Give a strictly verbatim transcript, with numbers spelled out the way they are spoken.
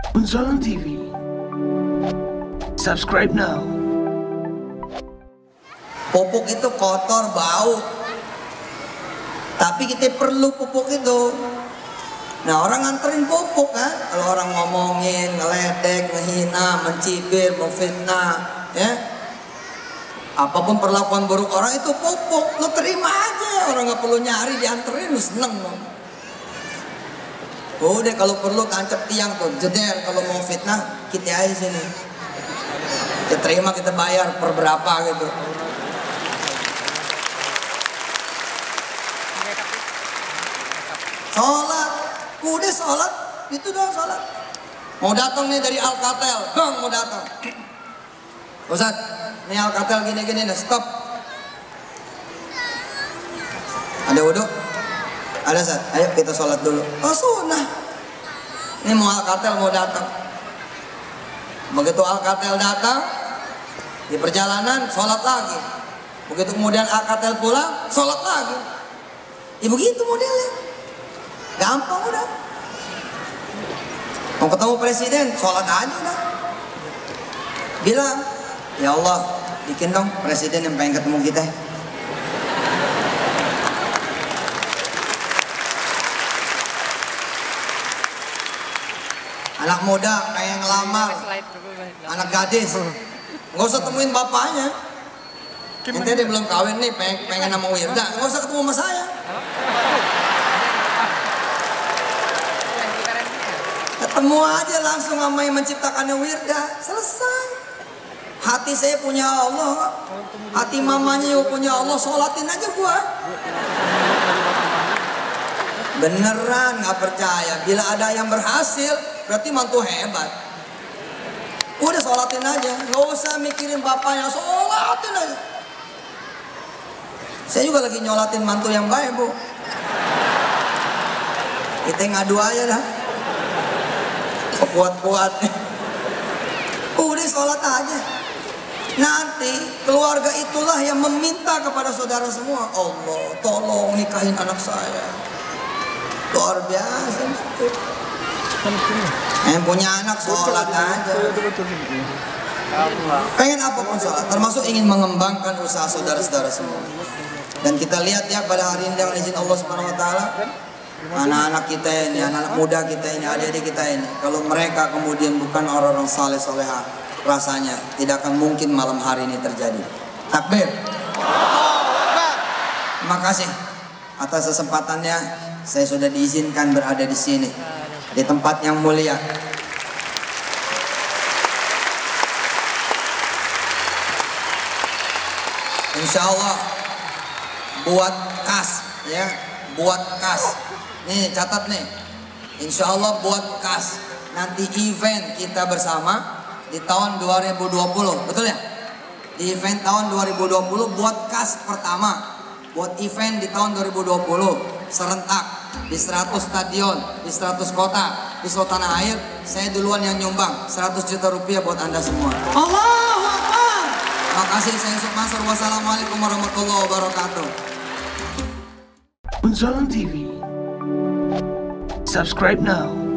Unzalan T V. Subscribe now. Pupuk itu kotor, bau. Tapi kita perlu pupuk itu. Nah, orang nganterin pupuk kan. Kalau orang ngomongin, ngeledek, ngehina, mencibir, memfitnah, ya. Apapun perlakuan buruk orang itu pupuk. Lu terima aja. Orang nggak perlu nyari, dianterin, lu seneng dong. Udah kalau perlu tancap tiang tuh, jeder. Kalau mau fitnah, kita aja sini. Kita terima, kita bayar per berapa gitu. Sholat, udah sholat, itu doang sholat. Mau datang nih dari Alcatel, bang mau datang. Ustaz, ini Alcatel gini-gini nih, stop. Ada wudhu? Ada Ustaz, ayo kita sholat dulu. Oh sunnah. Ini mau Alcatel mau datang. Begitu Alcatel datang, di perjalanan sholat lagi. Begitu kemudian Alcatel pulang, sholat lagi. Ya begitu modelnya. Gampang udah. Mau ketemu presiden, sholat aja udah. Bilang, ya Allah, bikin dong presiden yang pengen ketemu kita. Anak muda pengen ngelamar, anak gadis, nggak usah temuin bapaknya. Ente dia belum kawin nih, pengen, pengen sama Wirda, nggak usah ketemu sama saya. Ketemu aja langsung sama yang menciptakannya Wirda, selesai. Hati saya punya Allah, hati mamanya juga punya Allah, sholatin aja gua. Beneran nggak percaya? Bila ada yang berhasil, berarti mantu hebat. Udah sholatin aja, nggak usah mikirin bapaknya, sholatin aja. Saya juga lagi nyolatin mantu yang baik bu. Kita ngadu aja dah. Kuat-kuat. Udah sholat aja. Nanti keluarga itulah yang meminta kepada saudara semua, Allah tolong nikahin anak saya. Luar biasa. Yang punya anak sholat aja. Pengen apapun sholat, termasuk ingin mengembangkan usaha saudara-saudara semua. Dan kita lihat ya pada hari ini dengan izin Allah Subhanahu Wa Taala, anak-anak kita ini, anak-anak muda kita ini, adik-adik kita ini, kalau mereka kemudian bukan orang-orang saleh soleha, rasanya tidak akan mungkin malam hari ini terjadi. Takbir. Terima kasih atas kesempatannya. Saya sudah diizinkan berada di sini, di tempat yang mulia. Insya Allah buat kas, ya, buat kas. Nih catat nih, insya Allah buat kas nanti event kita bersama di tahun dua ribu dua puluh, betul ya? Di event tahun dua ribu dua puluh buat kas pertama, buat event di tahun dua ribu dua puluh serentak di seratus stadion, di seratus kota, di seluruh tanah air. Saya duluan yang nyumbang seratus juta rupiah buat anda semua. Allahu Akbar. Terima kasih, saya Yusuf Mansur. Wassalamualaikum warahmatullahi wabarakatuh. Unzalan T V. Subscribe now.